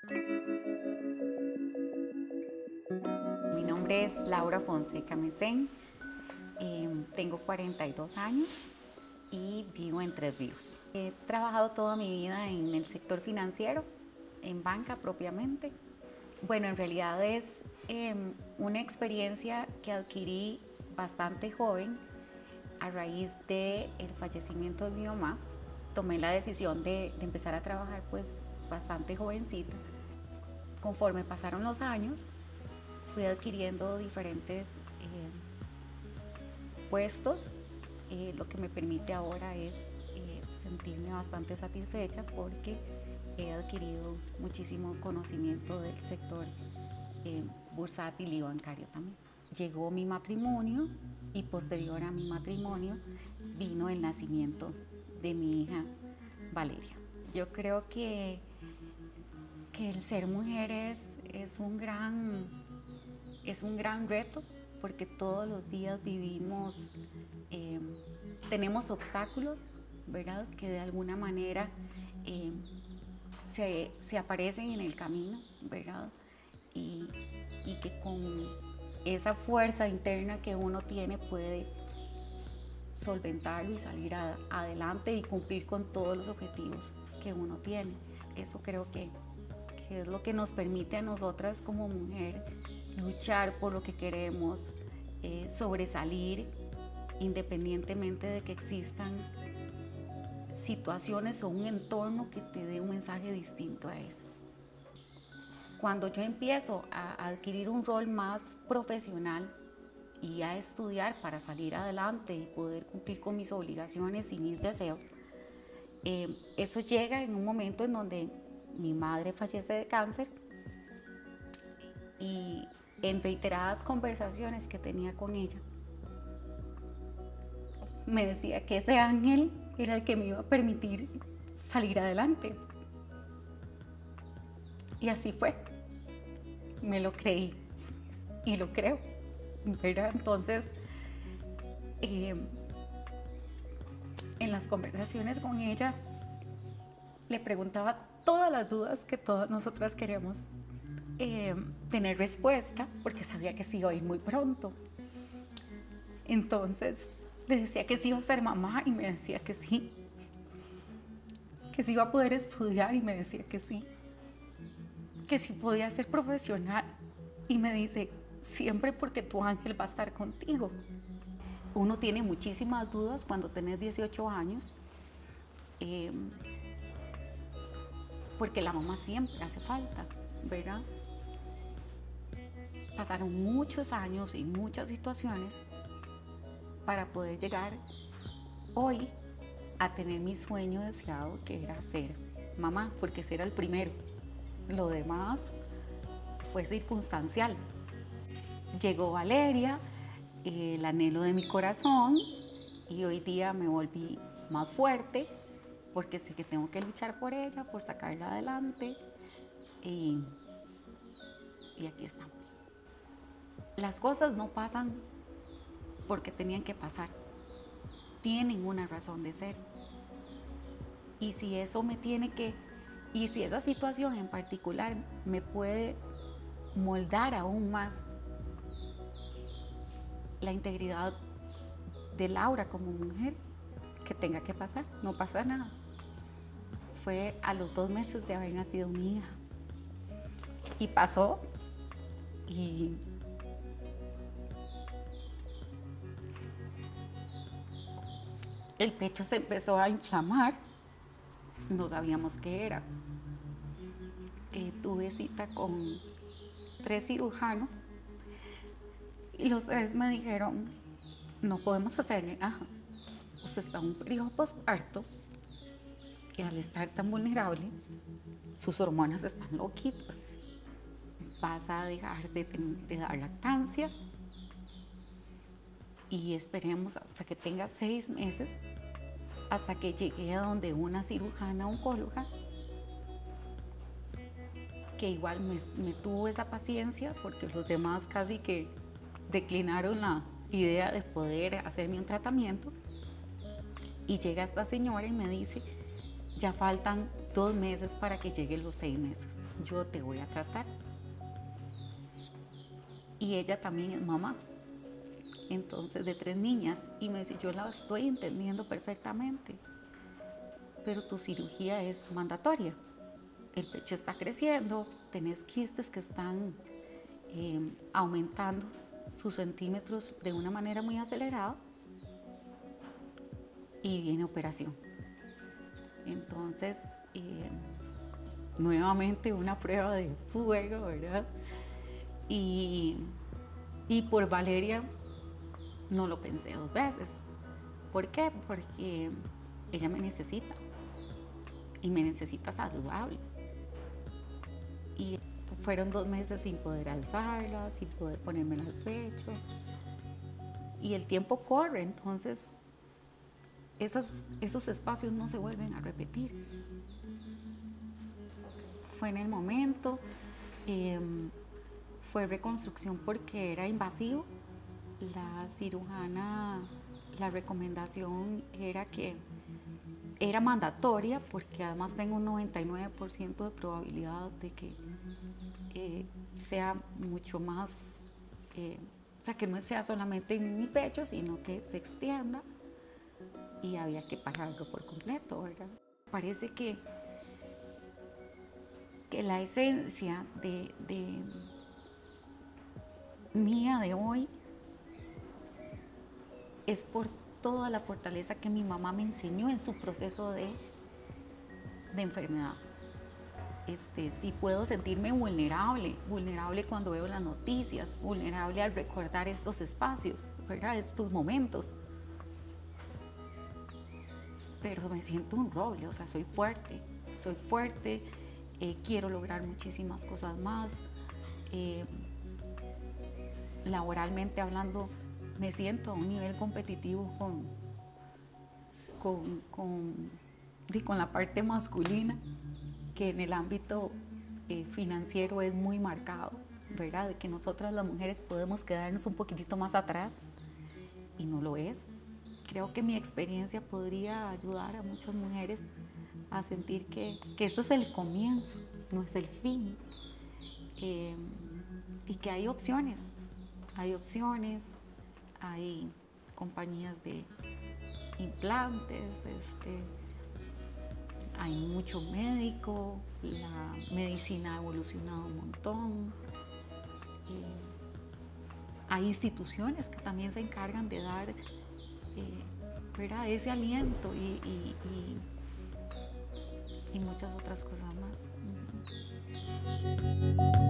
Mi nombre es Laura Fonseca Mesén, tengo 42 años y vivo en Tres Ríos. He trabajado toda mi vida en el sector financiero, en banca propiamente. Bueno, en realidad es una experiencia que adquirí bastante joven a raíz del fallecimiento de mi mamá. Tomé la decisión de empezar a trabajar pues bastante jovencita. Conforme pasaron los años, fui adquiriendo diferentes puestos, lo que me permite ahora es sentirme bastante satisfecha porque he adquirido muchísimo conocimiento del sector bursátil y bancario también. Llegó mi matrimonio y posterior a mi matrimonio vino el nacimiento de mi hija Valeria. Yo creo que el ser mujer es un gran reto porque todos los días vivimos, tenemos obstáculos, ¿verdad? Que de alguna manera se aparecen en el camino, ¿verdad? Y que con esa fuerza interna que uno tiene puede solventarlo y salir adelante y cumplir con todos los objetivos que uno tiene. Eso creo que es lo que nos permite a nosotras como mujer luchar por lo que queremos, sobresalir independientemente de que existan situaciones o un entorno que te dé un mensaje distinto a eso. Cuando yo empiezo a adquirir un rol más profesional y a estudiar para salir adelante y poder cumplir con mis obligaciones y mis deseos, eso llega en un momento en donde mi madre fallece de cáncer y en reiteradas conversaciones que tenía con ella, me decía que ese ángel era el que me iba a permitir salir adelante. Y así fue. Me lo creí y lo creo, ¿verdad? Entonces, en las conversaciones con ella, le preguntaba todas las dudas que todas nosotras queremos tener respuesta, porque sabía que sí iba a ir muy pronto. Entonces, le decía que sí iba a ser mamá y me decía que sí iba a poder estudiar y me decía que sí podía ser profesional y me dice, siempre porque tu ángel va a estar contigo. Uno tiene muchísimas dudas cuando tenés 18 años, porque la mamá siempre hace falta, ¿verdad? Pasaron muchos años y muchas situaciones para poder llegar hoy a tener mi sueño deseado, que era ser mamá, porque ese era el primero. Lo demás fue circunstancial. Llegó Valeria, el anhelo de mi corazón, y hoy día me volví más fuerte porque sé que tengo que luchar por ella, por sacarla adelante, y aquí estamos. Las cosas no pasan porque tenían que pasar, tienen una razón de ser. Y si eso y si esa situación en particular me puede moldar aún más la integridad de Laura como mujer, que tenga que pasar, no pasa nada. Fue a los 2 meses de haber nacido mi hija. Y pasó, y el pecho se empezó a inflamar, no sabíamos qué era. Tuve cita con 3 cirujanos y los 3 me dijeron, no podemos hacerle nada. Usted está en un periodo postparto y al estar tan vulnerable, sus hormonas están loquitas. Vas a dejar de dar lactancia y esperemos hasta que tenga 6 meses, hasta que llegue a donde una cirujana oncóloga, que igual me tuvo esa paciencia porque los demás casi que declinaron la idea de poder hacerme un tratamiento. Y llega esta señora y me dice, ya faltan 2 meses para que lleguen los 6 meses. yo te voy a tratar. Y ella también es mamá, entonces de 3 niñas, y me dice, yo la estoy entendiendo perfectamente, pero tu cirugía es mandatoria. El pecho está creciendo, tenés quistes que están aumentando sus centímetros de una manera muy acelerada y viene operación. Entonces, nuevamente una prueba de fuego, ¿verdad? Y por Valeria no lo pensé 2 veces. ¿Por qué? Porque ella me necesita y me necesita saludable. Y fueron 2 meses sin poder alzarla, sin poder ponérmela al pecho. Y el tiempo corre, entonces esos espacios no se vuelven a repetir. Fue en el momento, fue reconstrucción porque era invasivo. La cirujana, la recomendación era que era mandatoria porque además tengo un 99% de probabilidad de que sea mucho más, o sea, que no sea solamente en mi pecho, sino que se extienda, y había que pararlo por completo, ¿verdad? Parece que la esencia mía de hoy es por toda la fortaleza que mi mamá me enseñó en su proceso de enfermedad. Sí puedo sentirme vulnerable cuando veo las noticias, vulnerable al recordar estos espacios, ¿verdad? Estos momentos. Pero me siento un roble, o sea, soy fuerte, quiero lograr muchísimas cosas más. Laboralmente hablando, me siento a un nivel competitivo con la parte masculina, que en el ámbito financiero es muy marcado, ¿verdad? De que nosotras las mujeres podemos quedarnos un poquitito más atrás, y no lo es. Creo que mi experiencia podría ayudar a muchas mujeres a sentir que esto es el comienzo, no es el fin, y que hay opciones, hay compañías de implantes, hay mucho médico, la medicina ha evolucionado un montón, hay instituciones que también se encargan de dar ese aliento y muchas otras cosas más.